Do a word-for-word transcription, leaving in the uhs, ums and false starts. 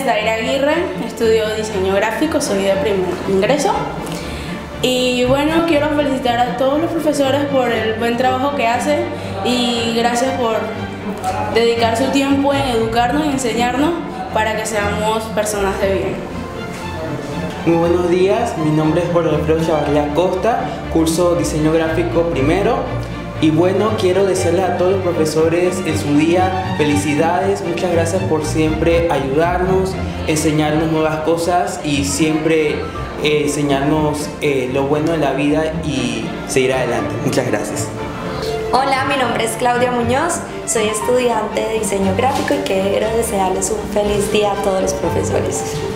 es Daira Aguirre, estudio diseño gráfico, soy de primer ingreso. Y bueno, quiero felicitar a todos los profesores por el buen trabajo que hacen y gracias por dedicar su tiempo en educarnos y enseñarnos para que seamos personas de bien. Muy buenos días, mi nombre es Jorge Alfredo Chavarría Costa, curso diseño gráfico primero. Y bueno, quiero desearles a todos los profesores en su día felicidades, muchas gracias por siempre ayudarnos, enseñarnos nuevas cosas y siempre eh, enseñarnos eh, lo bueno de la vida y seguir adelante. Muchas gracias. Hola, mi nombre es Claudia Muñoz, soy estudiante de diseño gráfico y quiero desearles un feliz día a todos los profesores.